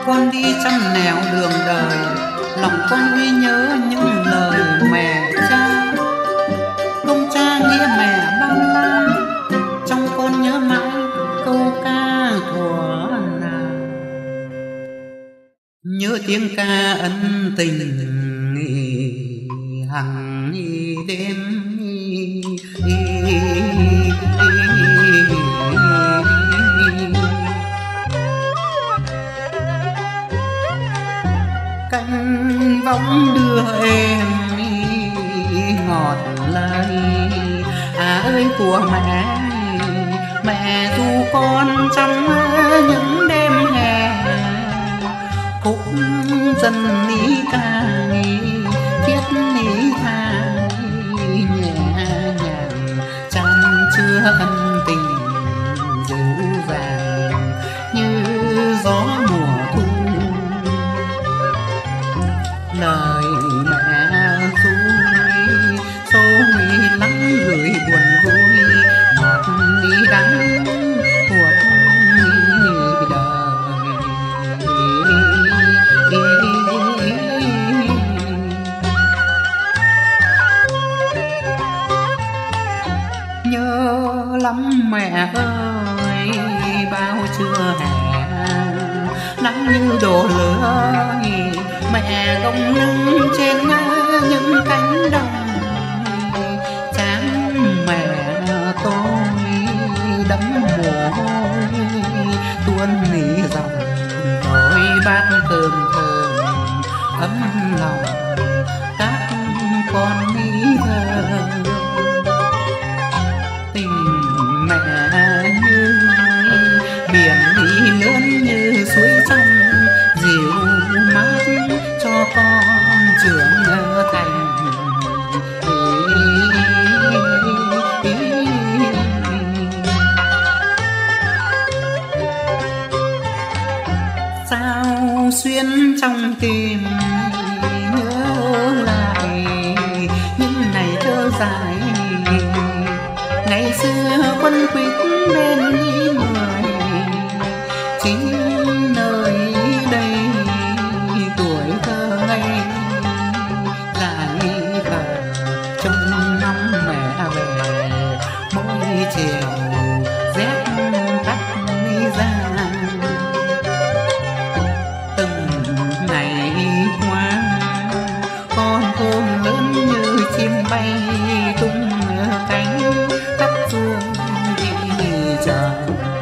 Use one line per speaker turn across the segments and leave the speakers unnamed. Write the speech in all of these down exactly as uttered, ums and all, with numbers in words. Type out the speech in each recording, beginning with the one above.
con đi trăm nẻo đường đời, lòng con ghi nhớ những lời mẹ cha. Công cha nghĩa mẹ bao la, trong con nhớ mãi câu ca thuở nào. Nhớ tiếng ca ân tình hằng đêm, cánh võng đưa em ngọt lời. À ơi của mẹ, mẹ ru con trong những đêm hè, khúc dân ní ca viết ní tha nhẹ nhàng, chan chứa ân tình dịu dàng như gió mùa thu. Lời mẹ ru sâu mi lắng gửi buồn vui, ngọt ní đắng của đời. Nhớ lắm mẹ ơi bao trưa hè, nắng như đổ lửa, mẹ gồng lưng trên những cánh đồng. Trán mẹ tôi đẫm mồ hôi, tuôn nỉ dòng đôi bát cơm thơm ấm lòng các con ní thơ. Tình mẹ như biển đi lớn như suối trong, dịu mát cho con trưởng thành. Sao xuyên trong tim nhớ lại những ngày thơ dài, ngày xưa quân quýt bên đi người. Chính nơi đây tuổi thơ ngây lại khờ, trông ngóng mẹ về mỗi chiều rét tắt đi ra. Từng ngày qua con khôn lớn như chim bay tung cánh tắt chuông đi trời.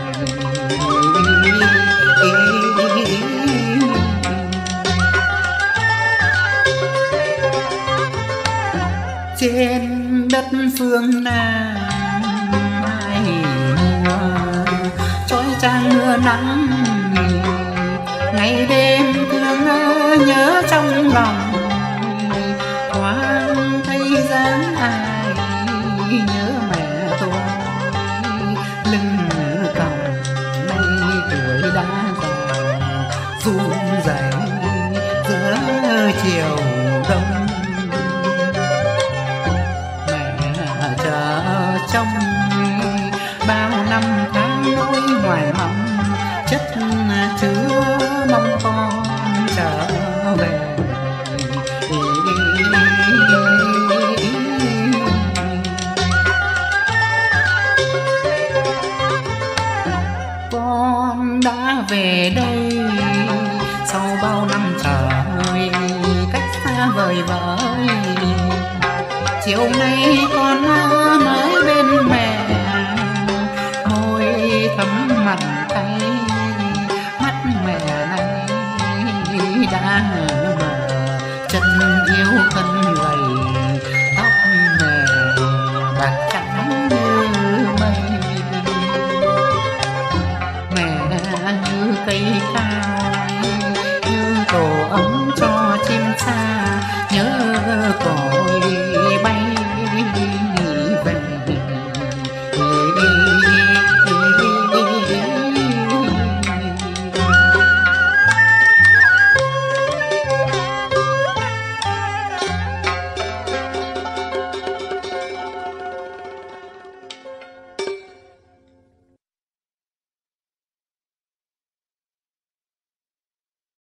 Trên đất phương Nam hai mùa trói trang mưa nắng, ngày đêm thương nhớ trong lòng. Thoáng thấy dáng ai nhớ mẹ tôi, lưng còng nay tuổi đã già run rẩy giữa chiều đông. Mẹ chờ trong bao năm tháng nỗi hoài mong, chất chứa mong con trở về. Con đã về đây sau bao năm trời cách xa vời vợi. Chiều nay con mới bên mẹ, môi thấm mặn tay, mắt mẹ này đã mờ, chân yêu thân gầy, tóc mẹ bạc trắng như mây. Mẹ như cây cao